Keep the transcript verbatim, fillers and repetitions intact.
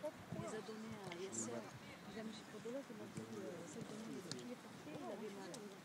Il les a donnés à Yasser. Il a M. Podolak, il m'a dit, euh, c'est donné le pied porté, il avait mal.